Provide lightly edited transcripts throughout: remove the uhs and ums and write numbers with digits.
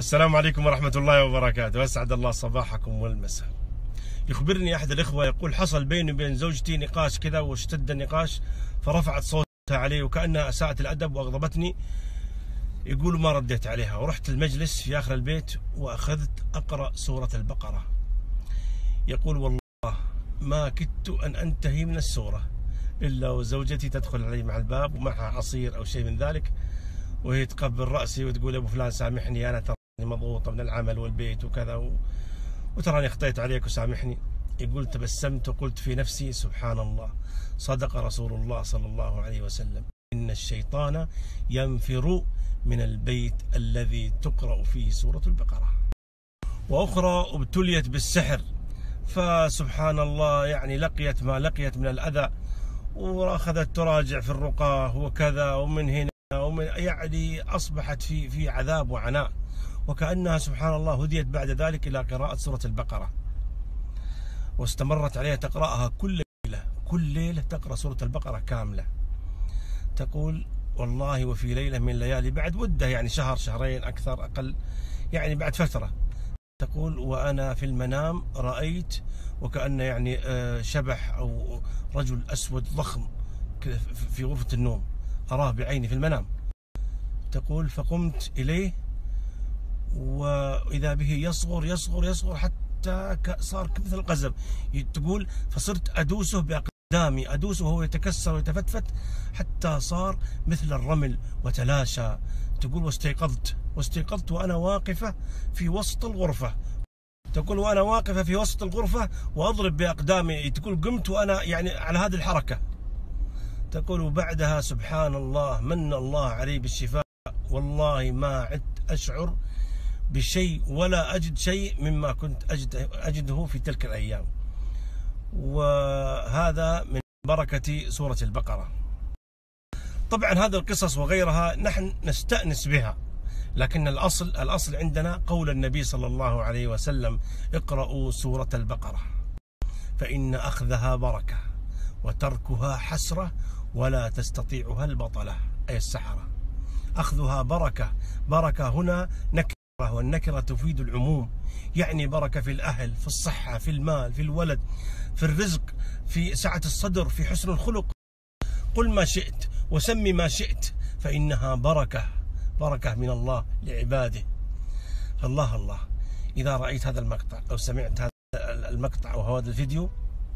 السلام عليكم ورحمة الله وبركاته، أسعد الله صباحكم والمساء. يخبرني أحد الإخوة يقول حصل بيني وبين زوجتي نقاش كذا واشتد النقاش فرفعت صوتها علي وكأنها أساءت الأدب وأغضبتني. يقول ما رديت عليها ورحت المجلس في آخر البيت وأخذت أقرأ سورة البقرة. يقول والله ما كدت أن أنتهي من السورة إلا وزوجتي تدخل علي مع الباب ومعها عصير أو شيء من ذلك، وهي تقبل رأسي وتقول يا أبو فلان سامحني أنا ترى مضغوطة من العمل والبيت وكذا وتراني أخطيت عليك وسامحني. يقول تبسمت وقلت في نفسي سبحان الله، صدق رسول الله صلى الله عليه وسلم إن الشيطان ينفر من البيت الذي تقرأ فيه سورة البقرة. وأخرى ابتليت بالسحر، فسبحان الله يعني لقيت ما لقيت من الأذى وأخذت تراجع في الرقاه وكذا ومن هنا ومن يعني أصبحت في عذاب وعناء، وكأنها سبحان الله هديت بعد ذلك إلى قراءة سورة البقرة، واستمرت عليها تقرأها كل ليلة تقرأ سورة البقرة كاملة. تقول والله وفي ليلة من الليالي بعد مدة يعني شهر شهرين أكثر أقل يعني بعد فترة، تقول وأنا في المنام رأيت وكأن يعني شبح أو رجل أسود ضخم في غرفة النوم أراه بعيني في المنام. تقول فقمت إليه وإذا به يصغر يصغر يصغر حتى صار مثل القزم. تقول فصرت أدوسه بأقدامي، أدوسه وهو يتكسر ويتفتفت حتى صار مثل الرمل وتلاشى. تقول واستيقظت وأنا واقفة في وسط الغرفة. تقول وأنا واقفة في وسط الغرفة وأضرب بأقدامي. تقول قمت وأنا يعني على هذه الحركة. تقول وبعدها سبحان الله من الله علي بالشفاء، والله ما عدت أشعر بشيء ولا أجد شيء مما كنت أجده في تلك الأيام، وهذا من بركة سورة البقرة. طبعا هذه القصص وغيرها نحن نستأنس بها، لكن الأصل عندنا قول النبي صلى الله عليه وسلم اقرأوا سورة البقرة فإن أخذها بركة وتركها حسرة ولا تستطيعها البطلة، أي السحرة. أخذها بركة هنا نكرة، والنكرة تفيد العموم، يعني بركة في الأهل، في الصحة، في المال، في الولد، في الرزق، في سعة الصدر، في حسن الخلق. قل ما شئت وسمي ما شئت فإنها بركة من الله لعباده. الله إذا رأيت هذا المقطع أو سمعت هذا المقطع أو هذا الفيديو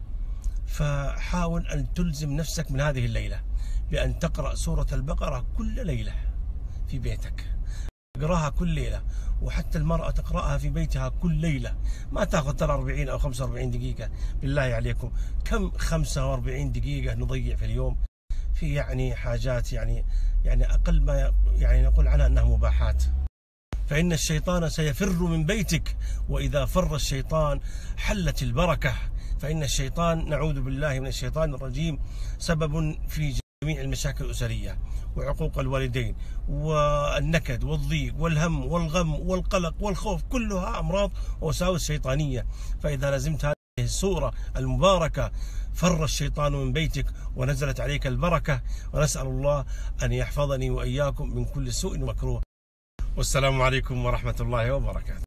فحاول أن تلزم نفسك من هذه الليلة بأن تقرأ سورة البقرة كل ليلة في بيتك. اقراها كل ليلة، وحتى المرأة تقرأها في بيتها كل ليلة. ما تأخذ ترى 40 أو 45 دقيقة. بالله عليكم كم 45 دقيقة نضيع في اليوم في يعني حاجات يعني أقل ما يعني نقول عنها أنها مباحات. فإن الشيطان سيفر من بيتك، وإذا فر الشيطان حلت البركة. فإن الشيطان نعوذ بالله من الشيطان الرجيم سبب في جميع المشاكل الأسرية وعقوق الوالدين والنكد والضيق والهم والغم والقلق والخوف، كلها أمراض ووساوس شيطانية. فإذا لزمت هذه السورة المباركة فر الشيطان من بيتك ونزلت عليك البركة. ونسأل الله أن يحفظني وإياكم من كل سوء ومكروه. والسلام عليكم ورحمة الله وبركاته.